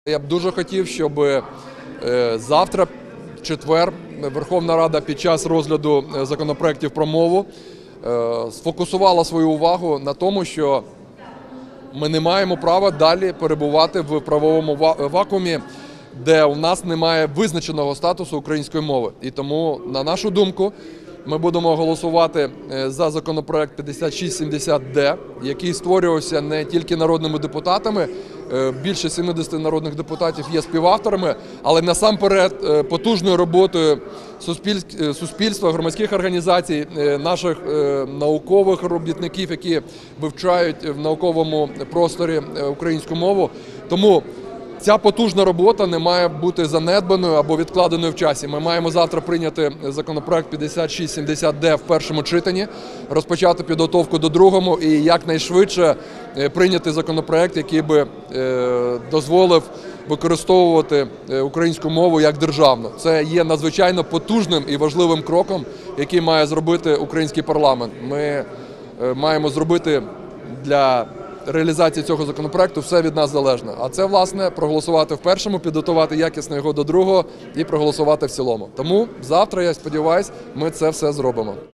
Я б дуже хотів, щоб завтра, в четвер, Верховна Рада під час розгляду законопроєктів про мову сфокусувала свою увагу на тому, що ми не маємо права далі перебувати в правовому вакуумі, де у нас немає визначеного статусу української мови. І тому, на нашу думку, ми будемо голосувати за законопроект 5670-д, який створювався не тільки народними депутатами, більше 70 народних депутатів є співавторами, але насамперед потужною роботою суспільства, громадських організацій, наших наукових робітників, які вивчають в науковому просторі українську мову. Тому ця потужна робота не має бути занедбаною або відкладеною в часі. Ми маємо завтра прийняти законопроект 5670-д в першому читанні, розпочати підготовку до другого і якнайшвидше прийняти законопроект, який би дозволив використовувати українську мову як державну. Це є надзвичайно потужним і важливим кроком, який має зробити український парламент. Ми маємо зробити для реалізації цього законопроекту все від нас залежне. А це, власне, проголосувати в першому, підготувати якісно його до другого і проголосувати в цілому. Тому завтра, я сподіваюся, ми це все зробимо.